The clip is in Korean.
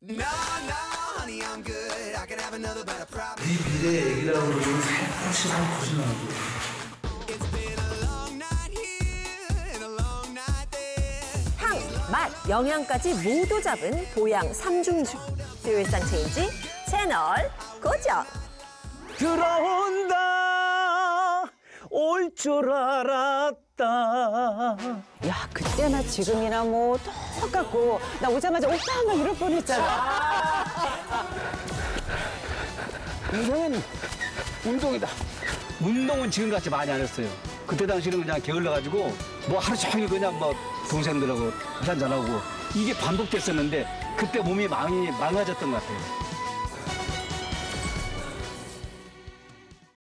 이 비례 얘기라고 그러면 살포시 살포시 나고. 향, 맛, 영양까지 모두 잡은 보양 삼중주. 수요일상 체인지 채널 고정. 들어온다 올 줄 알았다. 야, 그때나 지금이나 뭐 똑같고 나 오자마자 오빠 막 이럴 뻔했잖아. 인생은 운동이다. 운동은 지금같이 많이 안 했어요. 그때 당시는 그냥 게을러가지고 뭐 하루 종일 그냥 뭐 동생들하고 한잔하고 이게 반복됐었는데 그때 몸이 많이 망가졌던 것 같아요.